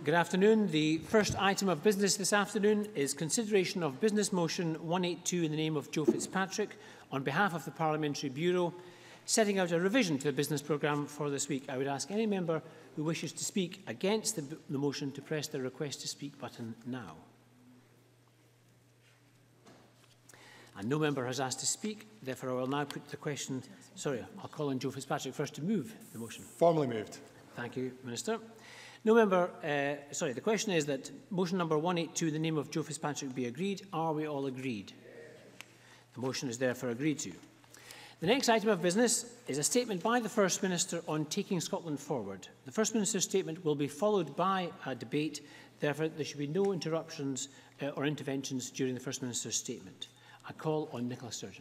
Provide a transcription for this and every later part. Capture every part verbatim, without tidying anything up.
Good afternoon. The first item of business this afternoon is consideration of Business Motion one eighty-two in the name of Joe Fitzpatrick on behalf of the Parliamentary Bureau, setting out a revision to the business programme for this week. I would ask any member who wishes to speak against the, the motion to press the request to speak button now. And no member has asked to speak, therefore I will now put the question. Sorry, I'll call on Joe Fitzpatrick first to move the motion. Formally moved. Thank you, Minister. No member, uh, sorry, the question is that motion number one eighty-two in the name of Joe Fitzpatrick be agreed. Are we all agreed? The motion is therefore agreed to. The next item of business is a statement by the First Minister on taking Scotland forward. The First Minister's statement will be followed by a debate. Therefore, there should be no interruptions uh, or interventions during the First Minister's statement. I call on Nicola Sturgeon.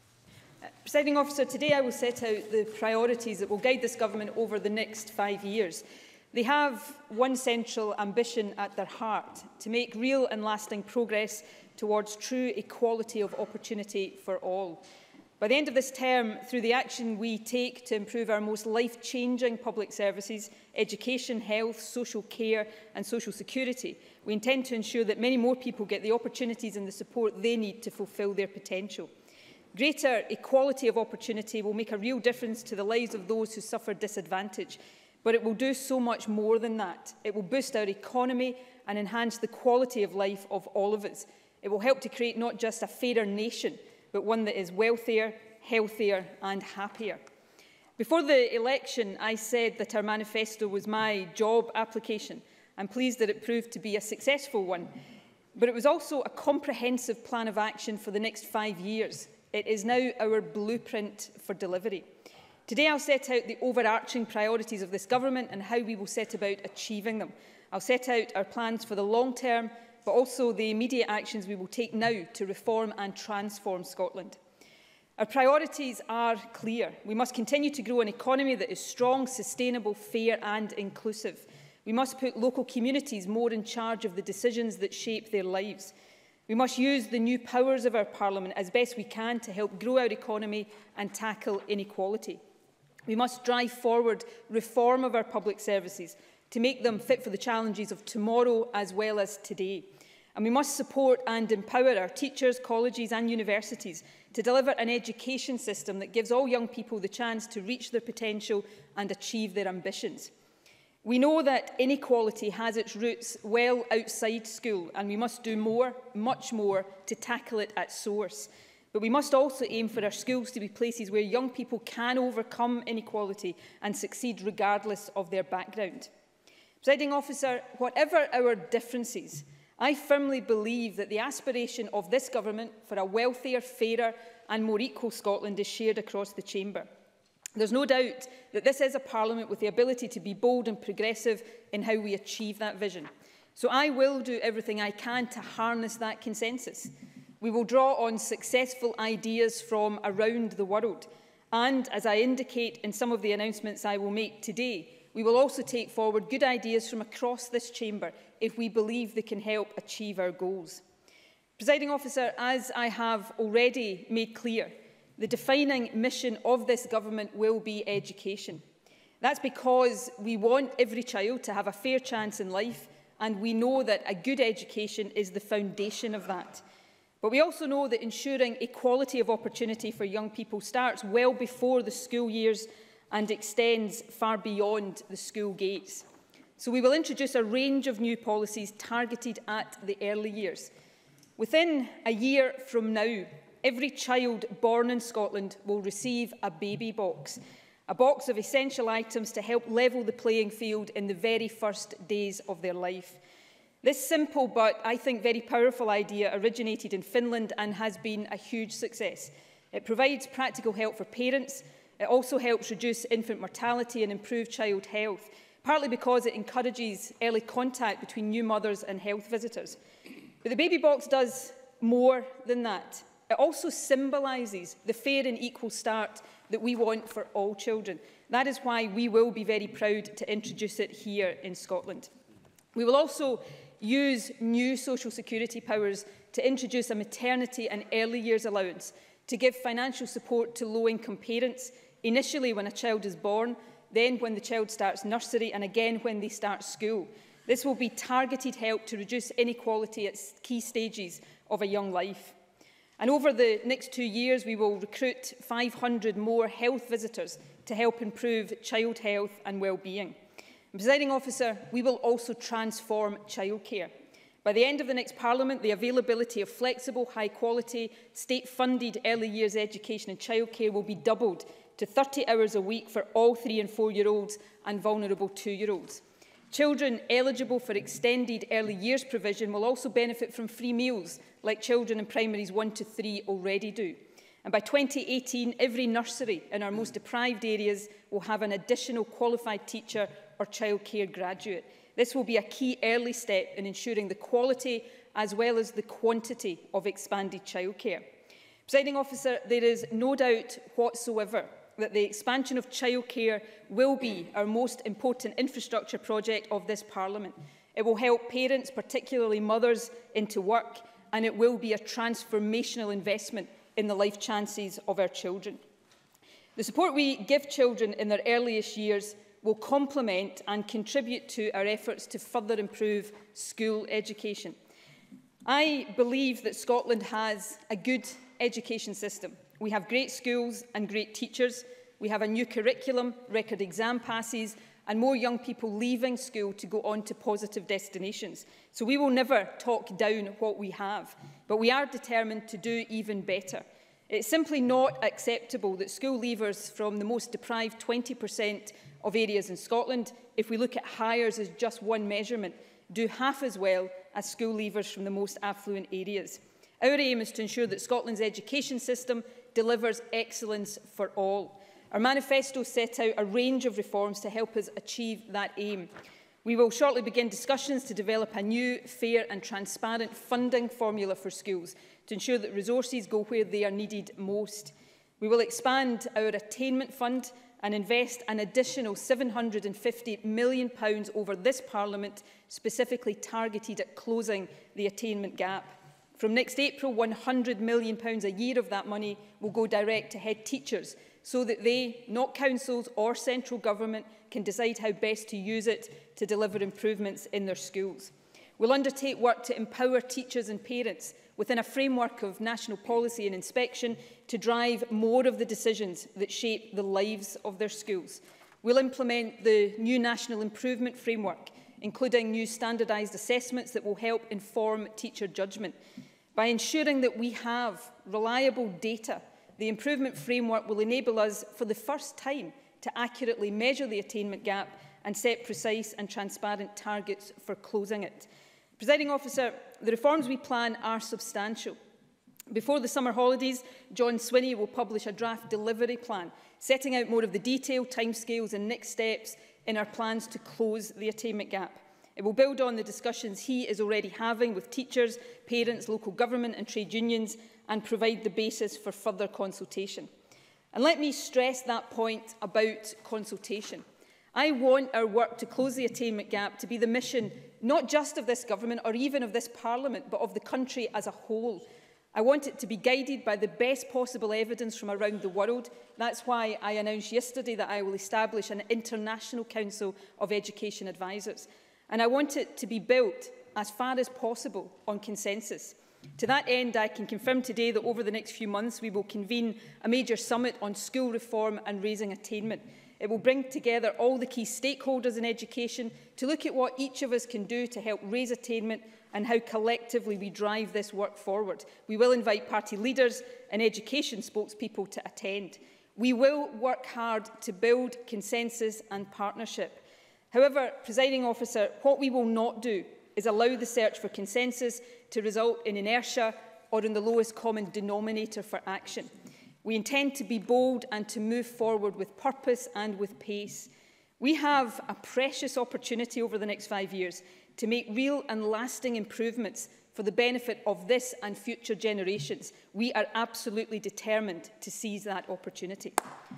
Uh, Presiding Officer, today I will set out the priorities that will guide this government over the next five years. They have one central ambition at their heart: to make real and lasting progress towards true equality of opportunity for all. By the end of this term, through the action we take to improve our most life-changing public services, education, health, social care and social security, we intend to ensure that many more people get the opportunities and the support they need to fulfil their potential. Greater equality of opportunity will make a real difference to the lives of those who suffer disadvantage, but it will do so much more than that. It will boost our economy and enhance the quality of life of all of us. It will help to create not just a fairer nation, but one that is wealthier, healthier and happier. Before the election, I said that our manifesto was my job application. I'm pleased that it proved to be a successful one. But it was also a comprehensive plan of action for the next five years. It is now our blueprint for delivery. Today I'll set out the overarching priorities of this government and how we will set about achieving them. I'll set out our plans for the long term, but also the immediate actions we will take now to reform and transform Scotland. Our priorities are clear. We must continue to grow an economy that is strong, sustainable, fair and inclusive. We must put local communities more in charge of the decisions that shape their lives. We must use the new powers of our Parliament as best we can to help grow our economy and tackle inequality. We must drive forward reform of our public services to make them fit for the challenges of tomorrow as well as today. And we must support and empower our teachers, colleges and universities to deliver an education system that gives all young people the chance to reach their potential and achieve their ambitions. We know that inequality has its roots well outside school, and we must do more, much more, to tackle it at source. But we must also aim for our schools to be places where young people can overcome inequality and succeed regardless of their background. Presiding Officer, whatever our differences, I firmly believe that the aspiration of this government for a wealthier, fairer and more equal Scotland is shared across the chamber. There's no doubt that this is a Parliament with the ability to be bold and progressive in how we achieve that vision. So I will do everything I can to harness that consensus. We will draw on successful ideas from around the world. And, as I indicate in some of the announcements I will make today, we will also take forward good ideas from across this chamber if we believe they can help achieve our goals. Presiding Officer, as I have already made clear, the defining mission of this government will be education. That's because we want every child to have a fair chance in life, and we know that a good education is the foundation of that. But we also know that ensuring equality of opportunity for young people starts well before the school years and extends far beyond the school gates. So we will introduce a range of new policies targeted at the early years. Within a year from now, every child born in Scotland will receive a baby box, a box of essential items to help level the playing field in the very first days of their life. This simple but, I think, very powerful idea originated in Finland and has been a huge success. It provides practical help for parents. It also helps reduce infant mortality and improve child health, partly because it encourages early contact between new mothers and health visitors. But the baby box does more than that. It also symbolises the fair and equal start that we want for all children. That is why we will be very proud to introduce it here in Scotland. We will also use new social security powers to introduce a maternity and early years allowance to give financial support to low-income parents, initially when a child is born, then when the child starts nursery and again when they start school. This will be targeted help to reduce inequality at key stages of a young life. And over the next two years, we will recruit five hundred more health visitors to help improve child health and well-being. Presiding Officer, we will also transform childcare. By the end of the next Parliament, the availability of flexible, high-quality, state-funded early years education and childcare will be doubled to thirty hours a week for all three and four-year-olds and vulnerable two-year-olds. Children eligible for extended early years provision will also benefit from free meals, like children in primaries one to three already do. And by twenty eighteen, every nursery in our most deprived areas will have an additional qualified teacher or childcare graduate. This will be a key early step in ensuring the quality as well as the quantity of expanded childcare. Presiding Officer, there is no doubt whatsoever that the expansion of childcare will be our most important infrastructure project of this Parliament. It will help parents, particularly mothers, into work, and it will be a transformational investment in the life chances of our children. The support we give children in their earliest years will complement and contribute to our efforts to further improve school education. I believe that Scotland has a good education system. We have great schools and great teachers. We have a new curriculum, record exam passes, and more young people leaving school to go on to positive destinations. So we will never talk down what we have, but we are determined to do even better. It's simply not acceptable that school leavers from the most deprived twenty percent of areas in Scotland, if we look at hires as just one measurement, do half as well as school leavers from the most affluent areas. Our aim is to ensure that Scotland's education system delivers excellence for all. Our manifesto set out a range of reforms to help us achieve that aim. We will shortly begin discussions to develop a new, fair and transparent funding formula for schools to ensure that resources go where they are needed most. We will expand our attainment fund and invest an additional seven hundred and fifty million pounds over this Parliament, specifically targeted at closing the attainment gap. From next April, one hundred million pounds a year of that money will go direct to head teachers so that they, not councils or central government, can decide how best to use it to deliver improvements in their schools. We'll undertake work to empower teachers and parents within a framework of national policy and inspection to drive more of the decisions that shape the lives of their schools. We'll implement the new National Improvement Framework, including new standardised assessments that will help inform teacher judgment. By ensuring that we have reliable data, the improvement framework will enable us, for the first time, to accurately measure the attainment gap and set precise and transparent targets for closing it. Presiding Officer, the reforms we plan are substantial. Before the summer holidays, John Swinney will publish a draft delivery plan, setting out more of the detailed timescales and next steps in our plans to close the attainment gap. It will build on the discussions he is already having with teachers, parents, local government and trade unions, and provide the basis for further consultation. And let me stress that point about consultation. I want our work to close the attainment gap to be the mission not just of this government or even of this Parliament, but of the country as a whole. I want it to be guided by the best possible evidence from around the world. That's why I announced yesterday that I will establish an International Council of Education Advisors. And I want it to be built as far as possible on consensus. To that end, I can confirm today that over the next few months we will convene a major summit on school reform and raising attainment. It will bring together all the key stakeholders in education to look at what each of us can do to help raise attainment and how collectively we drive this work forward. We will invite party leaders and education spokespeople to attend. We will work hard to build consensus and partnership. However, Presiding Officer, what we will not do is allow the search for consensus to result in inertia or in the lowest common denominator for action. We intend to be bold and to move forward with purpose and with pace. We have a precious opportunity over the next five years to make real and lasting improvements for the benefit of this and future generations. We are absolutely determined to seize that opportunity.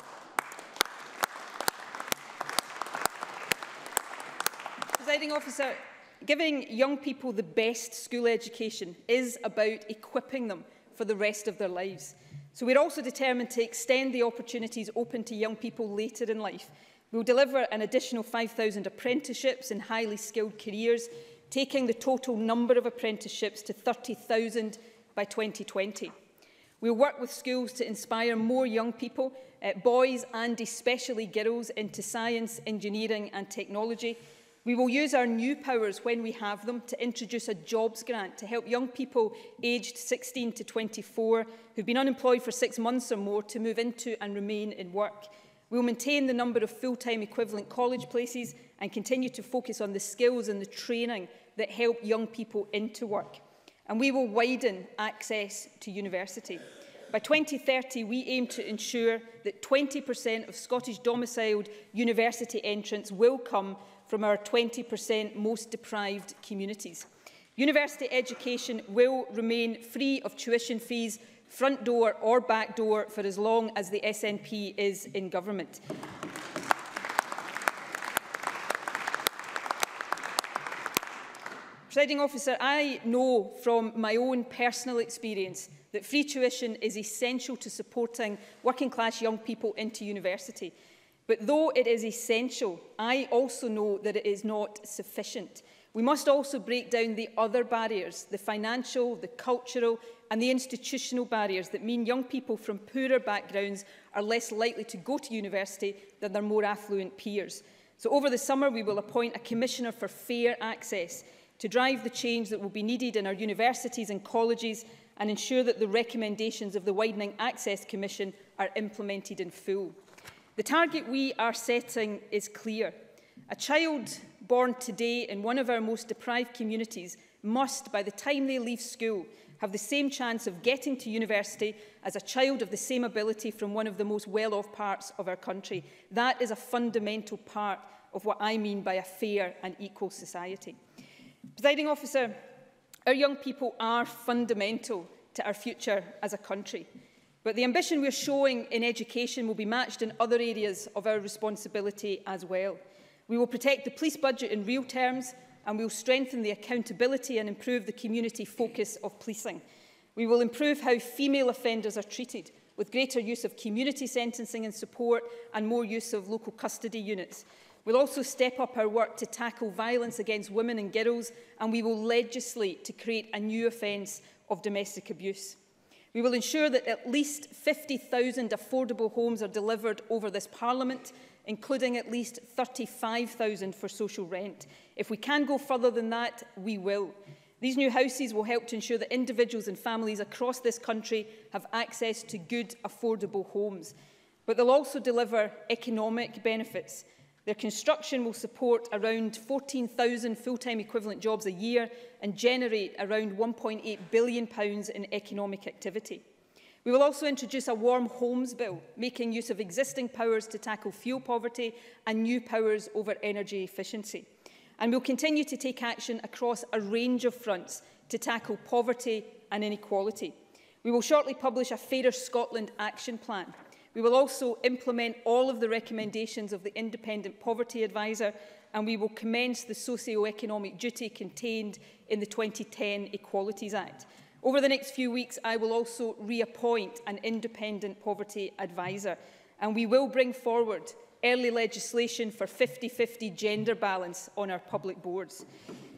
Presiding Officer, giving young people the best school education is about equipping them for the rest of their lives. So we're also determined to extend the opportunities open to young people later in life. We will deliver an additional five thousand apprenticeships in highly skilled careers, taking the total number of apprenticeships to thirty thousand by twenty twenty. We will work with schools to inspire more young people, uh, boys and especially girls, into science, engineering and technology. We will use our new powers when we have them to introduce a jobs grant to help young people aged sixteen to twenty-four who have been unemployed for six months or more to move into and remain in work. We will maintain the number of full-time equivalent college places and continue to focus on the skills and the training that help young people into work. And we will widen access to university. By twenty thirty, we aim to ensure that twenty percent of Scottish domiciled university entrants will come from our twenty percent most deprived communities. University education will remain free of tuition fees, front door or back door, for as long as the S N P is in government. Presiding Officer, I know from my own personal experience that free tuition is essential to supporting working class young people into university. But though it is essential, I also know that it is not sufficient. We must also break down the other barriers, the financial, the cultural and the institutional barriers that mean young people from poorer backgrounds are less likely to go to university than their more affluent peers. So over the summer, we will appoint a Commissioner for Fair Access to drive the change that will be needed in our universities and colleges and ensure that the recommendations of the Widening Access Commission are implemented in full. The target we are setting is clear. A child born today in one of our most deprived communities must, by the time they leave school, have the same chance of getting to university as a child of the same ability from one of the most well-off parts of our country. That is a fundamental part of what I mean by a fair and equal society. Presiding Officer, our young people are fundamental to our future as a country. But the ambition we are showing in education will be matched in other areas of our responsibility as well. We will protect the police budget in real terms, and we will strengthen the accountability and improve the community focus of policing. We will improve how female offenders are treated, with greater use of community sentencing and support and more use of local custody units. We'll also step up our work to tackle violence against women and girls, and we will legislate to create a new offence of domestic abuse. We will ensure that at least fifty thousand affordable homes are delivered over this Parliament, including at least thirty-five thousand for social rent. If we can go further than that, we will. These new houses will help to ensure that individuals and families across this country have access to good, affordable homes. But they'll also deliver economic benefits. Their construction will support around fourteen thousand full-time equivalent jobs a year and generate around one point eight billion pounds in economic activity. We will also introduce a Warm Homes Bill, making use of existing powers to tackle fuel poverty and new powers over energy efficiency. And we will continue to take action across a range of fronts to tackle poverty and inequality. We will shortly publish a Fairer Scotland Action Plan. We will also implement all of the recommendations of the Independent Poverty Advisor, and we will commence the socio-economic duty contained in the twenty ten Equalities Act. Over the next few weeks, I will also reappoint an Independent Poverty Advisor, and we will bring forward early legislation for fifty fifty gender balance on our public boards.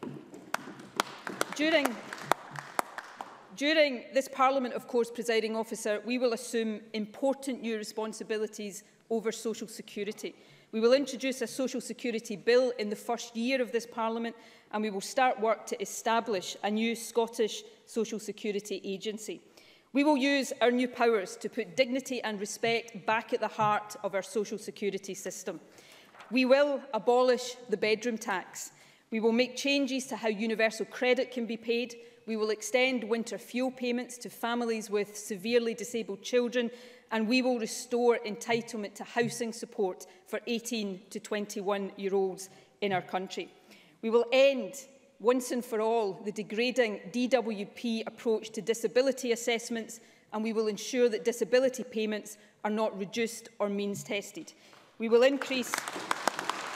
During During this Parliament, of course, Presiding Officer, we will assume important new responsibilities over social security. We will introduce a social security bill in the first year of this Parliament, and we will start work to establish a new Scottish social security agency. We will use our new powers to put dignity and respect back at the heart of our social security system. We will abolish the bedroom tax. We will make changes to how universal credit can be paid. We will extend winter fuel payments to families with severely disabled children, and we will restore entitlement to housing support for eighteen to twenty-one-year-olds in our country. We will end, once and for all, the degrading D W P approach to disability assessments, and we will ensure that disability payments are not reduced or means-tested. We will increase...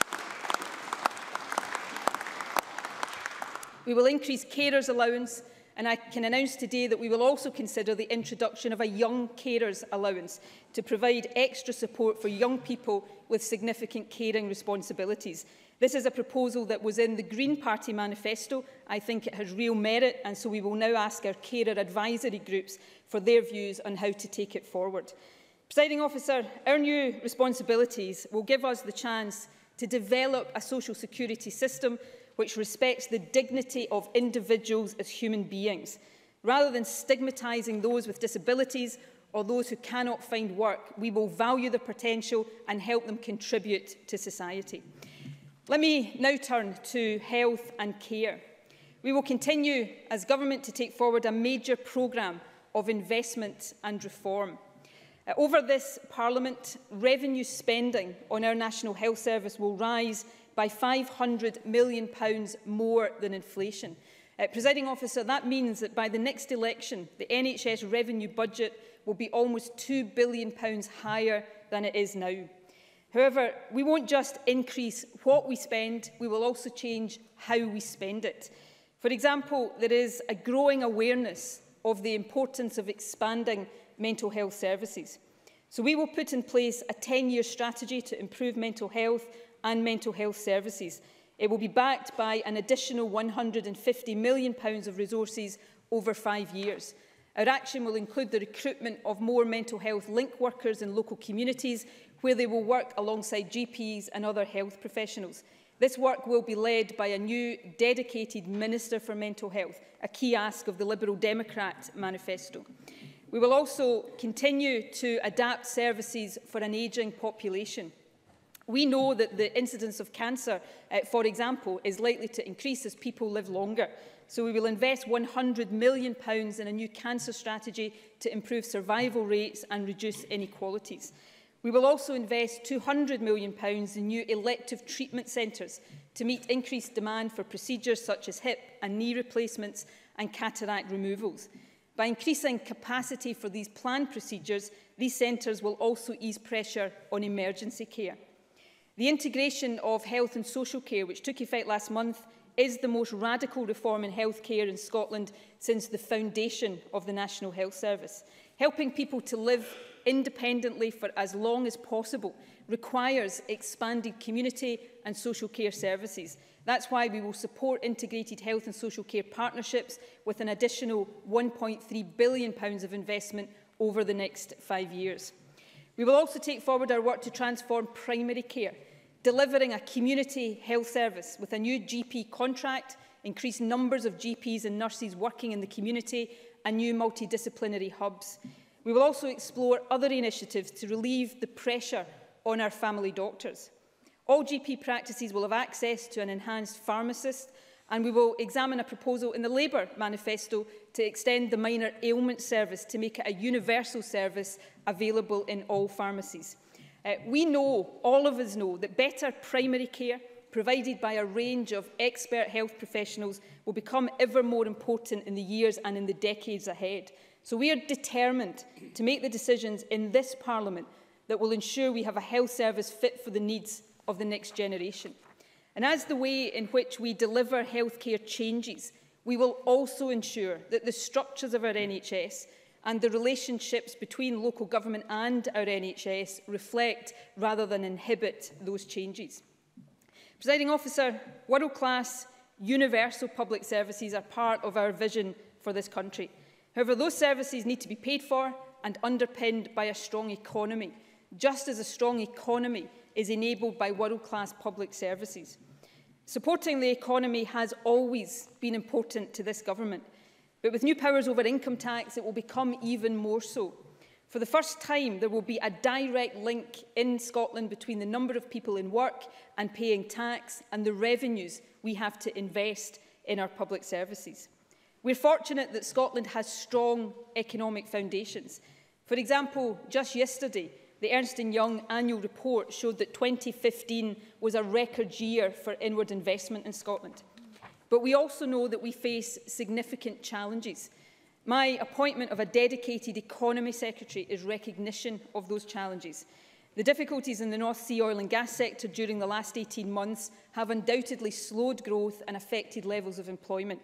We will increase carers' allowance and I can announce today that we will also consider the introduction of a young carers allowance to provide extra support for young people with significant caring responsibilities. This is a proposal that was in the Green Party manifesto. I think it has real merit, and so we will now ask our carer advisory groups for their views on how to take it forward. Presiding Officer, our new responsibilities will give us the chance to develop a social security system which respects the dignity of individuals as human beings. Rather than stigmatising those with disabilities or those who cannot find work, we will value their potential and help them contribute to society. Let me now turn to health and care. We will continue as government to take forward a major programme of investment and reform. Uh, over this Parliament, revenue spending on our National Health Service will rise by five hundred million pounds more than inflation. Uh, Presiding Officer, that means that by the next election, the N H S revenue budget will be almost two billion pounds higher than it is now. However, we won't just increase what we spend, we will also change how we spend it. For example, there is a growing awareness of the importance of expanding mental health services. So we will put in place a ten-year strategy to improve mental health and mental health services. It will be backed by an additional one hundred and fifty million pounds of resources over five years. Our action will include the recruitment of more mental health link workers in local communities, where they will work alongside G Ps and other health professionals. This work will be led by a new dedicated Minister for Mental Health, a key ask of the Liberal Democrat manifesto. We will also continue to adapt services for an ageing population. We know that the incidence of cancer, uh, for example, is likely to increase as people live longer. So we will invest one hundred million pounds in a new cancer strategy to improve survival rates and reduce inequalities. We will also invest two hundred million pounds in new elective treatment centres to meet increased demand for procedures such as hip and knee replacements and cataract removals. By increasing capacity for these planned procedures, these centres will also ease pressure on emergency care. The integration of health and social care, which took effect last month, is the most radical reform in healthcare in Scotland since the foundation of the National Health Service. Helping people to live independently for as long as possible requires expanded community and social care services. That's why we will support integrated health and social care partnerships with an additional one point three billion pounds of investment over the next five years. We will also take forward our work to transform primary care, delivering a community health service with a new G P contract, increased numbers of G Ps and nurses working in the community, and new multidisciplinary hubs. We will also explore other initiatives to relieve the pressure on our family doctors. All G P practices will have access to an enhanced pharmacist, and we will examine a proposal in the Labour manifesto to extend the minor ailment service to make it a universal service available in all pharmacies. Uh, we know, all of us know, that better primary care provided by a range of expert health professionals will become ever more important in the years and in the decades ahead. So we are determined to make the decisions in this Parliament that will ensure we have a health service fit for the needs of the next generation. And as the way in which we deliver healthcare changes, we will also ensure that the structures of our N H S and the relationships between local government and our N H S reflect rather than inhibit those changes. Presiding Officer, world-class, universal public services are part of our vision for this country. However, those services need to be paid for and underpinned by a strong economy, just as a strong economy is enabled by world-class public services. Supporting the economy has always been important to this government, but with new powers over income tax, it will become even more so. For the first time, there will be a direct link in Scotland between the number of people in work and paying tax and the revenues we have to invest in our public services. We're fortunate that Scotland has strong economic foundations. For example, just yesterday, the Ernst and Young annual report showed that twenty fifteen was a record year for inward investment in Scotland. But we also know that we face significant challenges. My appointment of a dedicated economy secretary is recognition of those challenges. The difficulties in the North Sea oil and gas sector during the last eighteen months have undoubtedly slowed growth and affected levels of employment.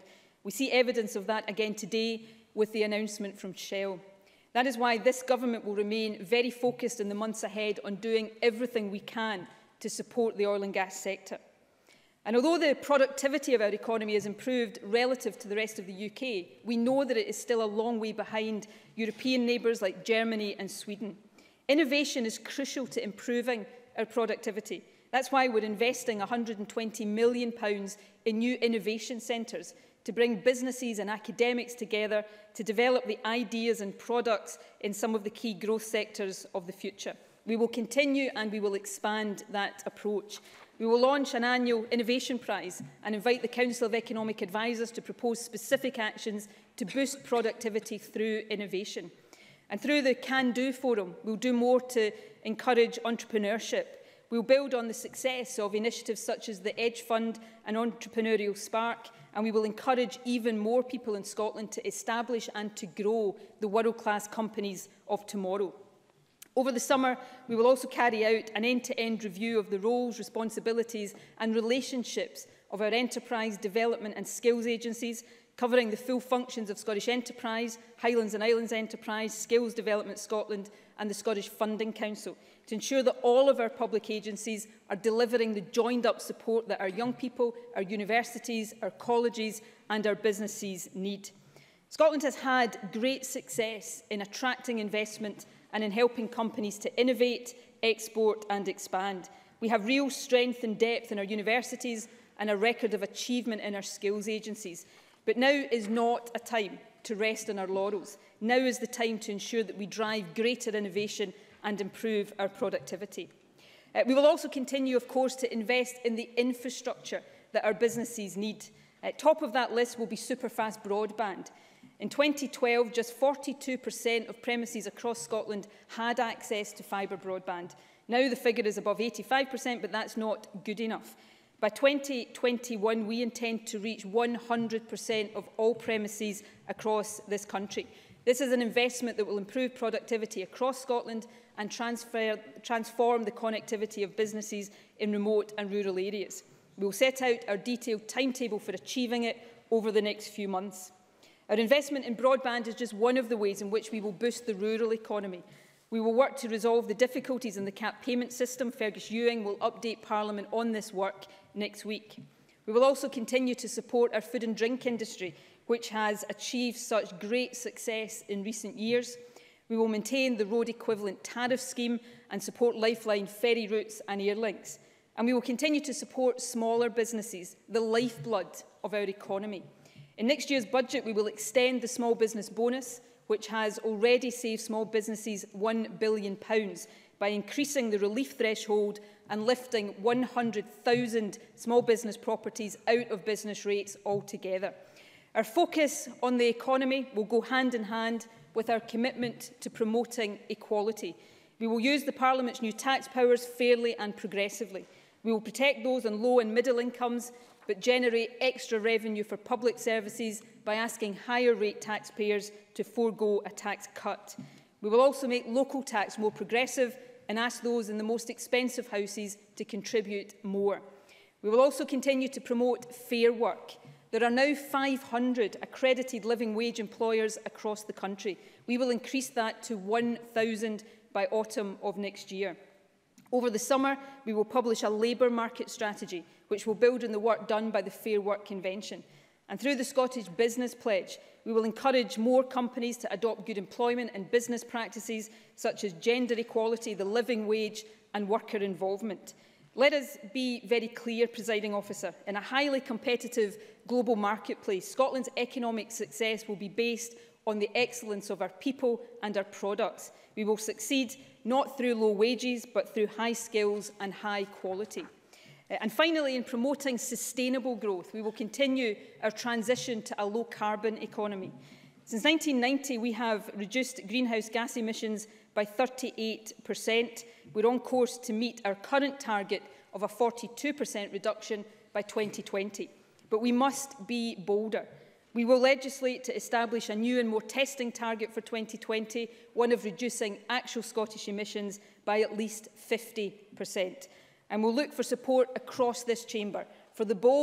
We see evidence of that again today with the announcement from Shell. That is why this government will remain very focused in the months ahead on doing everything we can to support the oil and gas sector. And although the productivity of our economy has improved relative to the rest of the U K, we know that it is still a long way behind European neighbours like Germany and Sweden. Innovation is crucial to improving our productivity. That's why we're investing one hundred and twenty million pounds in new innovation centres to bring businesses and academics together to develop the ideas and products in some of the key growth sectors of the future. We will continue and we will expand that approach. We will launch an annual Innovation Prize and invite the Council of Economic Advisers to propose specific actions to boost productivity through innovation. And through the Can Do Forum, we'll do more to encourage entrepreneurship. We'll build on the success of initiatives such as the Edge Fund and Entrepreneurial Spark, and we will encourage even more people in Scotland to establish and to grow the world-class companies of tomorrow. Over the summer, we will also carry out an end-to-end review of the roles, responsibilities and relationships of our enterprise, development and skills agencies, covering the full functions of Scottish Enterprise, Highlands and Islands Enterprise, Skills Development Scotland and the Scottish Funding Council, to ensure that all of our public agencies are delivering the joined-up support that our young people, our universities, our colleges and our businesses need. Scotland has had great success in attracting investment and in helping companies to innovate, export and expand. We have real strength and depth in our universities and a record of achievement in our skills agencies. But now is not a time to rest on our laurels. Now is the time to ensure that we drive greater innovation and improve our productivity. Uh, we will also continue, of course, to invest in the infrastructure that our businesses need. At top of that list will be superfast broadband. In twenty twelve, just forty-two percent of premises across Scotland had access to fibre broadband. Now the figure is above eighty-five percent, but that's not good enough. By twenty twenty-one, we intend to reach one hundred percent of all premises across this country. This is an investment that will improve productivity across Scotland and transfer, transform the connectivity of businesses in remote and rural areas. We will set out our detailed timetable for achieving it over the next few months. Our investment in broadband is just one of the ways in which we will boost the rural economy. We will work to resolve the difficulties in the cap payment system. Fergus Ewing will update Parliament on this work next week. We will also continue to support our food and drink industry, which has achieved such great success in recent years. We will maintain the road equivalent tariff scheme and support Lifeline ferry routes and air links. And we will continue to support smaller businesses, the lifeblood of our economy. In next year's budget, we will extend the small business bonus, which has already saved small businesses one billion pounds by increasing the relief threshold and lifting one hundred thousand small business properties out of business rates altogether. Our focus on the economy will go hand in hand with our commitment to promoting equality. We will use the Parliament's new tax powers fairly and progressively. We will protect those on low and middle incomes, but generate extra revenue for public services by asking higher rate taxpayers to forego a tax cut. We will also make local tax more progressive and ask those in the most expensive houses to contribute more. We will also continue to promote fair work. There are now five hundred accredited living wage employers across the country. We will increase that to one thousand by autumn of next year. Over the summer, we will publish a labour market strategy, which will build on the work done by the Fair Work Convention. And through the Scottish Business Pledge, we will encourage more companies to adopt good employment and business practices, such as gender equality, the living wage and worker involvement. Let us be very clear, Presiding Officer. In a highly competitive global marketplace, Scotland's economic success will be based on the excellence of our people and our products. We will succeed not through low wages, but through high skills and high quality. And finally, in promoting sustainable growth, we will continue our transition to a low-carbon economy. Since nineteen ninety, we have reduced greenhouse gas emissions by thirty-eight percent. We're on course to meet our current target of a forty-two percent reduction by twenty twenty. But we must be bolder. We will legislate to establish a new and more testing target for twenty twenty, one of reducing actual Scottish emissions by at least fifty percent. And we'll look for support across this chamber for the bold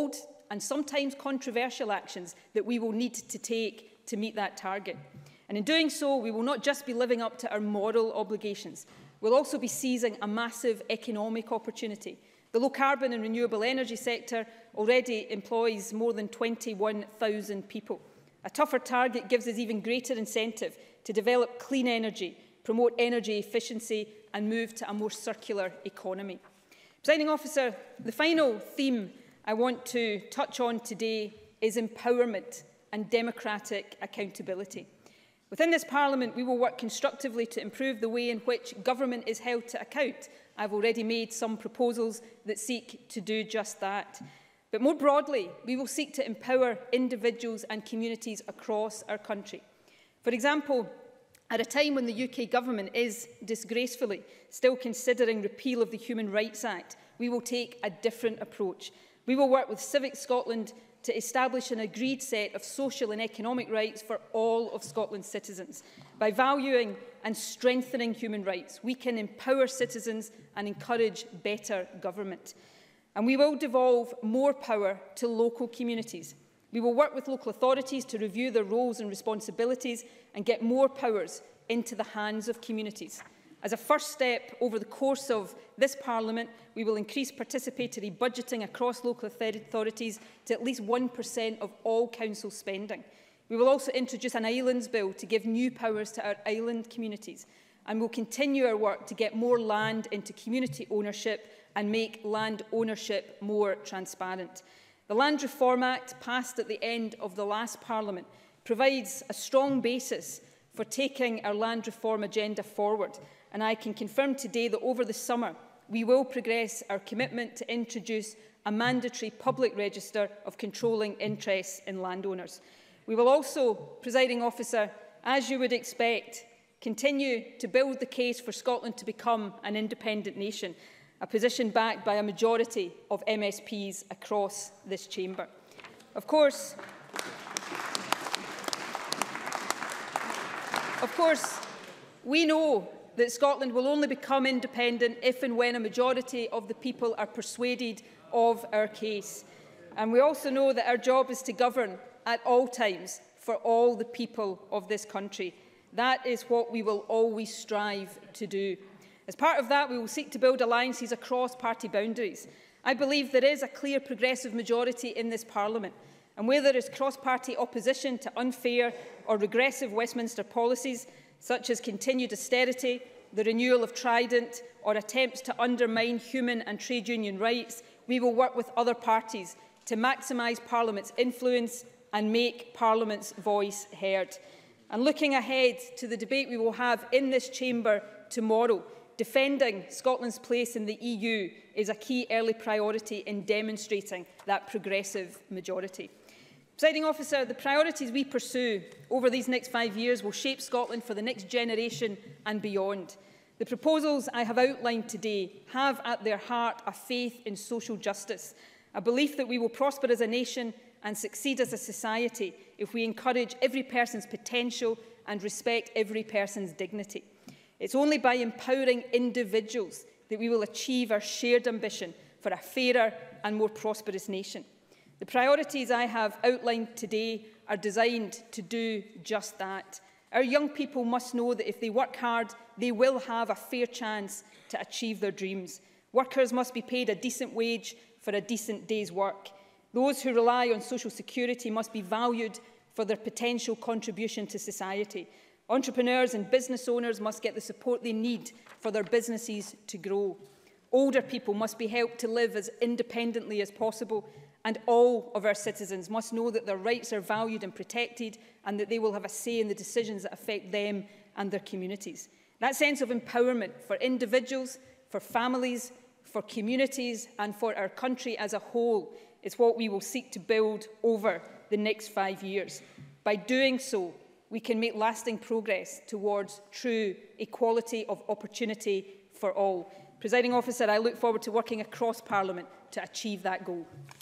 and sometimes controversial actions that we will need to take to meet that target. And in doing so, we will not just be living up to our moral obligations, we'll also be seizing a massive economic opportunity. The low-carbon and renewable energy sector already employs more than twenty-one thousand people. A tougher target gives us even greater incentive to develop clean energy, promote energy efficiency and move to a more circular economy. Presiding Officer, the final theme I want to touch on today is empowerment and democratic accountability. Within this Parliament, we will work constructively to improve the way in which government is held to account. I've already made some proposals that seek to do just that. But more broadly, we will seek to empower individuals and communities across our country. For example, at a time when the U K Government is, disgracefully, still considering repeal of the Human Rights Act, we will take a different approach. We will work with Civic Scotland to establish an agreed set of social and economic rights for all of Scotland's citizens. By valuing and strengthening human rights, we can empower citizens and encourage better government. And we will devolve more power to local communities. We will work with local authorities to review their roles and responsibilities and get more powers into the hands of communities. As a first step, over the course of this Parliament, we will increase participatory budgeting across local authorities to at least one percent of all council spending. We will also introduce an Islands Bill to give new powers to our island communities. And we'll continue our work to get more land into community ownership and make land ownership more transparent. The Land Reform Act, passed at the end of the last Parliament, provides a strong basis for taking our land reform agenda forward. And I can confirm today that over the summer, we will progress our commitment to introduce a mandatory public register of controlling interests in landowners. We will also, Presiding Officer, as you would expect, continue to build the case for Scotland to become an independent nation, a position backed by a majority of M S Ps across this chamber. Of course, of course, we know that Scotland will only become independent if and when a majority of the people are persuaded of our case. And we also know that our job is to govern at all times for all the people of this country. That is what we will always strive to do. As part of that, we will seek to build alliances across party boundaries. I believe there is a clear progressive majority in this Parliament, and where there is cross-party opposition to unfair or regressive Westminster policies, such as continued austerity, the renewal of Trident, or attempts to undermine human and trade union rights, we will work with other parties to maximise Parliament's influence and make Parliament's voice heard. And looking ahead to the debate we will have in this chamber tomorrow, defending Scotland's place in the E U is a key early priority in demonstrating that progressive majority. Presiding Officer, the priorities we pursue over these next five years will shape Scotland for the next generation and beyond. The proposals I have outlined today have at their heart a faith in social justice, a belief that we will prosper as a nation and succeed as a society if we encourage every person's potential and respect every person's dignity. It's only by empowering individuals that we will achieve our shared ambition for a fairer and more prosperous nation. The priorities I have outlined today are designed to do just that. Our young people must know that if they work hard, they will have a fair chance to achieve their dreams. Workers must be paid a decent wage for a decent day's work. Those who rely on social security must be valued for their potential contribution to society. Entrepreneurs and business owners must get the support they need for their businesses to grow. Older people must be helped to live as independently as possible, and all of our citizens must know that their rights are valued and protected and that they will have a say in the decisions that affect them and their communities. That sense of empowerment for individuals, for families, for communities and for our country as a whole is what we will seek to build over the next five years. By doing so, we can make lasting progress towards true equality of opportunity for all. Presiding Officer, I look forward to working across Parliament to achieve that goal.